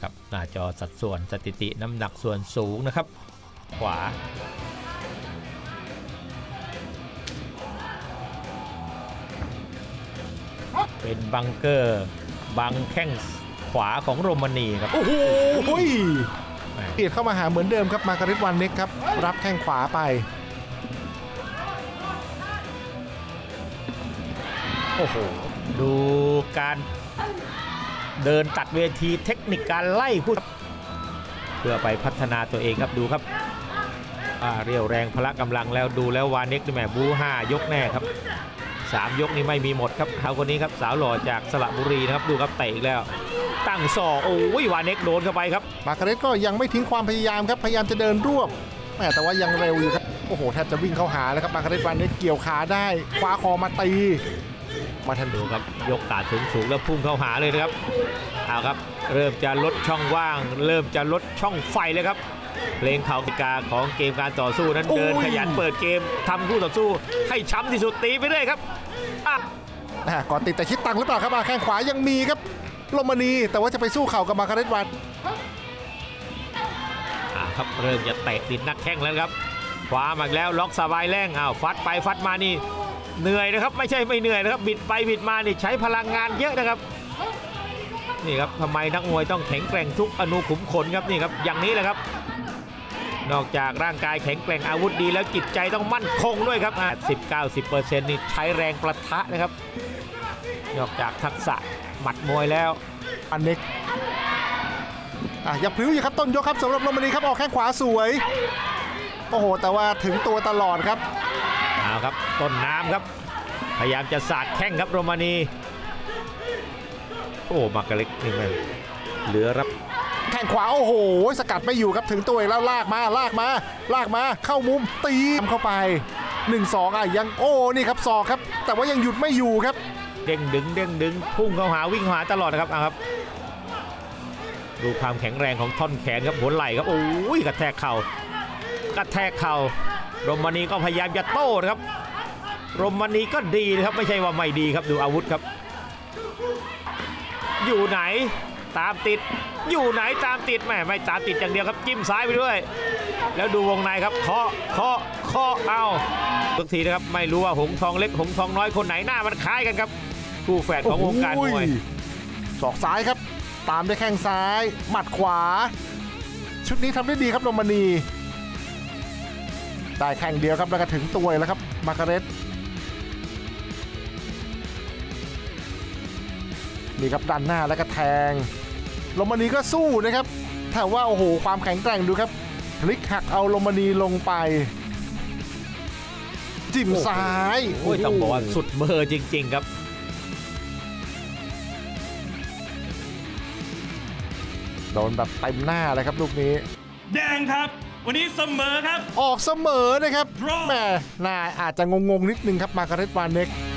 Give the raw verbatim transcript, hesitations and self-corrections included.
ครับหน้าจอสัดส่วนสถิติน้ำหนักส่วนสูงนะครับขวาเป็นบังเกอร์บังแข้งขวาของโรมานีครับโอ้โหเบียดเข้ามาหาเหมือนเดิมครับมาการิตวานเน็กครับรับแข้งขวาไปโอ้โหดูการเดินตัดเวทีเทคนิคการไล่คู่เพื่อไปพัฒนาตัวเองครับดูครับเรียวแรงพละกำลังแล้วดูแล้ววาเน็กนี่แหมบูห้ายกแน่ครับสามยกนี้ไม่มีหมดครับเขาคนนี้ครับสาวหล่อจากสระบุรีนะครับดูครับเตะอีกแล้วตั้งศอกโอ้ยวาเน็กโดนเข้าไปครับมาการิตก็ยังไม่ทิ้งความพยายามครับพยายามจะเดินรวบแต่ว่ายังเร็วอยู่ครับโอ้โหแทบจะวิ่งเข้าหาแล้วครับมาการิตวานเน็กเกี่ยวขาได้คว้าคอมาตีมาทันดูครับยกขาสูงสูงแล้วพุ่งเข้าหาเลยนะครับเอาครับเริ่มจะลดช่องว่างเริ่มจะลดช่องไฟเลยครับเพลงเข่ากาของเกมการต่อสู้นั้นเดินขยันเปิดเกมทำคู่ต่อสู้ให้ช้ำที่สุดตีไปเรื่อยครับก่อนติดแต่คิดตังหรือเปล่าครับมาแข้งขวายังมีครับโรมานีแต่ว่าจะไปสู้เข่ากับมาการิตวานครับเริ่มจะเตะติดนักแข้งแล้วครับขวามาแล้วล็อกสบายแรงอ้าวฟัดไปฟัดมานี่เหนื่อยนะครับไม่ใช่ไม่เหนื่อยนะครับบิดไปบิดมานี่ใช้พลังงานเยอะนะครับนี่ครับทำไมนักมวยต้องแข็งแกร่งทุกอนูขุมขนครับนี่ครับอย่างนี้แหละครับนอกจากร่างกายแข็งแกร่งอาวุธดีแล้วจิตใจต้องมั่นคงด้วยครับสิบเก้าสิบเปอร์เซ็นต์นี่ใช้แรงประทะนะครับนอกจากทักษะหมัดมวยแล้วอันเน็กอ่ะอย่าพลิ้วอย่าครับต้นยกครับสำหรับโรมานีครับออกแข้งขวาสวยโอ้โหแต่ว่าถึงตัวตลอดครับเอาครับต้นน้ำครับพยายามจะสาดแข้งครับโรมานีโอ้มาการิตนี่มันเหลือรับแข้งขวาโอ้โหสกัดไม่อยู่ครับถึงตัวแล้วลากมาลากมาลากมาเข้ามุมตีเข้าไป หนึ่งสอง อ่ะยังโอ้นี่ครับศอกครับแต่ว่ายังหยุดไม่อยู่ครับเด้งดึงเด้งดึงพุ่งเข้าหาวิ่งหาตลอดนะครับเอาครับดูความแข็งแรงของท่อนแขนครับหัวไหล่ครับโอ้ยกระแทกเข่ากระแทกเข่าโรมานีก็พยายามจะโต้นะครับโรมานีก็ดีนะครับไม่ใช่ว่าไม่ดีครับดูอาวุธครับอยู่ไหนตามติดอยู่ไหนตามติดแม่ไม่ตามติดอย่างเดียวครับจิ้มซ้ายไปด้วยแล้วดูวงในครับเคาะเคาะเคาะเอาทุกทีนะครับไม่รู้ว่าหงทองเล็กหงทองน้อยคนไหนหน้ามันคล้ายกันครับคู่แฝดของวงการมวยศอกซ้ายครับตามด้วยแข้งซ้ายหมัดขวาชุดนี้ทำได้ดีครับโรมานีได้แข่งเดียวครับแล้วก็ถึงตัวแล้วครับมาการิตนี่ครับดันหน้าแล้วก็แทงโรมานีก็สู้นะครับแต่ว่าโอ้โหความแข็งแกร่งดูครับพลิกหักเอาโรมานีลงไปจิ้มซ้ายโอ้ยต้องบอกว่าสุดเบอร์จริงๆครับโดนแบบเต็มหน้าเลยครับลูกนี้แดงครับวันนี้เสมอครับออกเสมอนะครับแม่น่าอาจจะงงๆนิดนึงครับมาการิตวานเน็ก